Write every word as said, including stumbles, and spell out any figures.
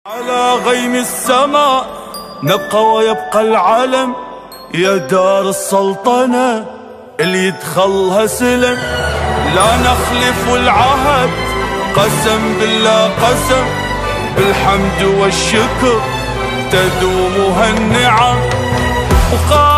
على غيم السماء نبقى ويبقى العلم، يا دار السلطنة اللي يدخلها سلم. لا نخلف العهد قسم بالله قسم، بالحمد والشكر تدوم هالنعم.